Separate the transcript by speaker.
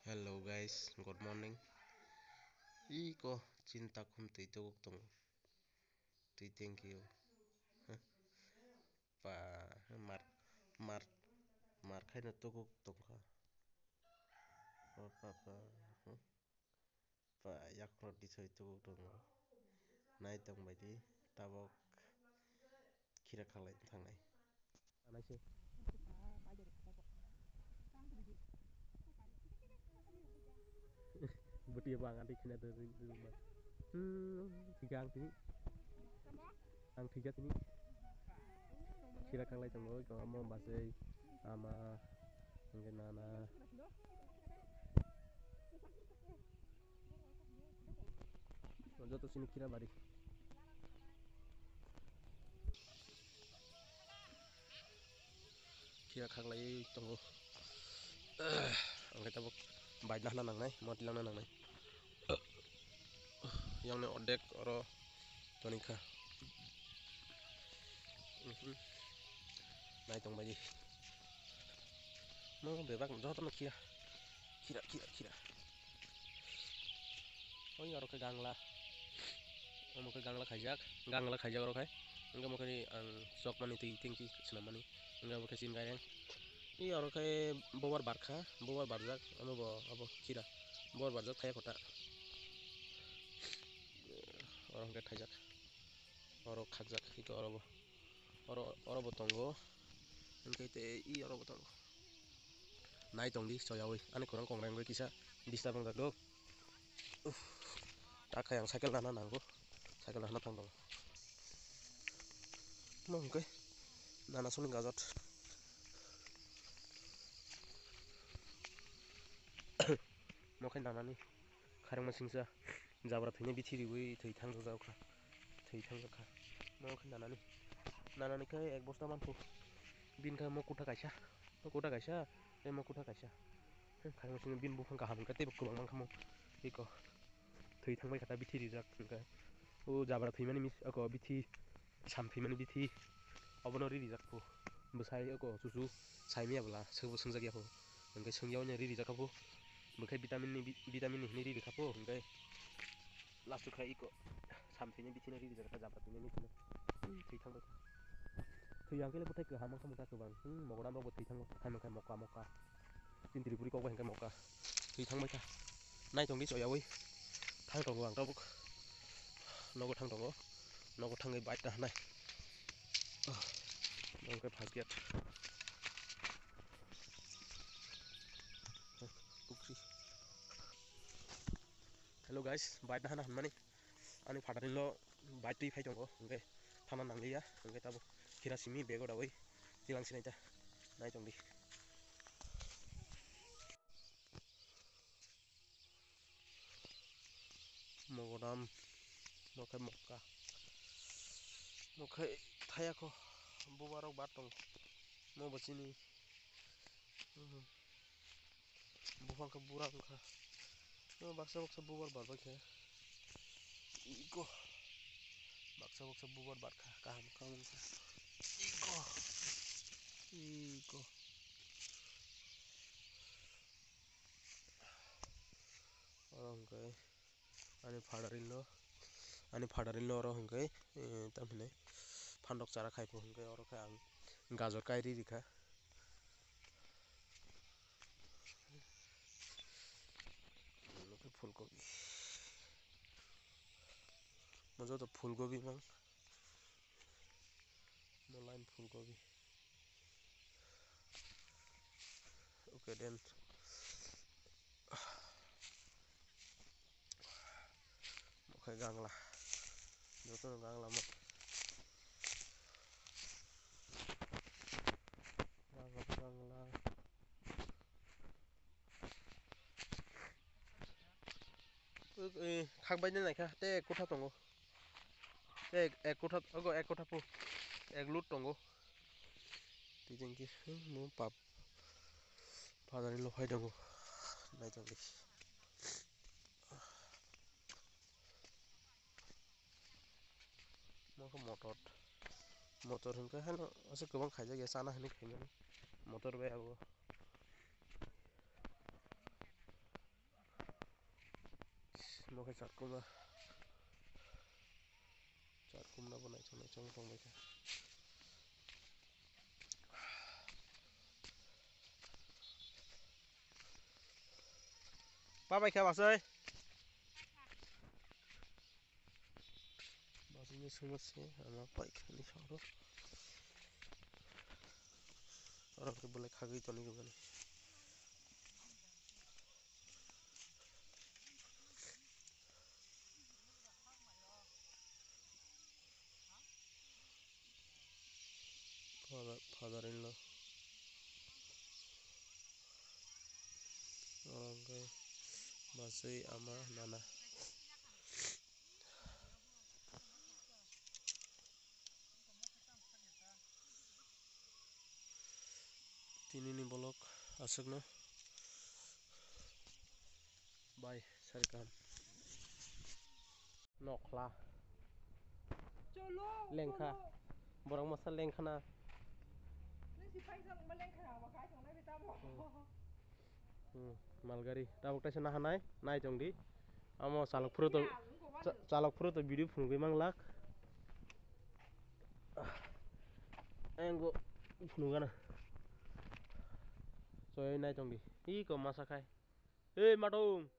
Speaker 1: Hello guys, good morning. Iko cinta kum tu tong tu thank you. Pa mar mar mar khai na tu tong ka. Pa yak ro di soi tu tong. Nai tong bai di tabok kira khalai thang nai. Anai se. Buti bang adi kena tu rumah. Tiga ang tini. Ang tiga tini. Kira khalai tong ko amo base ama mungkin nana. Jatuh sini kira bari. Kira khalai tong ko. Angkai tabok baik dah nang nai, mau tilang nang nai. Yang ni odek oro tonika. Nai tong bayi. Mau bebak jauh tu nak kira. Kira. Oh ini orang ke gangla. Mau ke gangla kajak orang kai. Enggak mau ke ang sok mani tu tinggi senam mani. Enggak mau ke sin gayang. Ini orang kai bawar barzak. Anu bawa apa kira. Bawar barzak kaya kota. Orang kai kajak. Orang kajak itu orang botonggo. Enggak itu i orang botonggo. Nai tong di soyawi. Ane kurang kongrang gue kisah. Disturb tak dok. Tak kayak yang cycle nana nanggo. Cycle nana tang dong. Mau ke? Nana suling gazot. Mau ke nana ni? Karang masing sa. Jabra thine bithi riwi thei thang jauka. Mau ke nana ni? Nana ni ke ek bosta manpu. Bin ka mau kuta kaisa. Mau kuta kaisa. Karang masing bin bukan kaham ka te kubang mang kamu. Iko. Thei thang bai kata bithi rijak ka. O jabra thei mani mis ako bithi samthi mani bithi. Abonori rijak pu. Besai ako susu saimi abla sebu sengjagi aku. Engkai sengjaunya ri rijak aku. Bekai vitamin ni ri kapo engkai last tu kai iko samthainya bithi ri rijak ka jabra thei ni thei thang bai. Thei yang ke le putai ke hamang kamu ta ke bang. Mogodam ro thei thang kai moka. Tin tripuri ko engkai moka. Thei thang bai ka. Nai tong di soyawi. Thang tong bang tabuk. Nogo thang ei bait dah nai. Engkai phagiat. Pukri. Hello guys, bait dah nah mani. Ani fadarin lo bait ti phai tong ko engkai thana nanglia engkai tabuk kira simi bego dawai tilang sinai ta nai tong di. Mogodam mokai moka. Mokai thaya ko bubarok batong. Mau bacini. Bukan ke burang ka. Mau baksa bubar bar ka. Iko. Baksa bubar bar ka. Kaham ka. Iko. Orang kai. Ani fadarin lo orang kai. Tamne. Phandok cara khai po kai orang kai ang. Gajor kai ri ka. फूलगोभी मुझे तो फूलगोभी mang लाइन फूलगोभी okay then okay गांगला जो तो गांगला मत गांगला खाक बायदि नायखा ते एक कोठा दङ ते एक कोठा पु एक लुट दङ दिजेंखि मु पाप फादारनि लहाय दङ नायजांगि मखौ मटर होनखा हानो असे गोबां खायजा गैया साना होनो खायनो मटर बायाबो Oke chart kumna banai chong bai ka ba bai ka basai basini semase ama pai ka ni soro orang ke boleh khagi to ni gani father-in-law orang ke masih ama nana tini ni bolok asakna bai sarkam nokla lengkha borang masa lengkha na malgari tabuk taisa na hanai nai chong di amo salok furu to video phungui manglak engo phunugana soy nai chong di i ko masa khai ei matung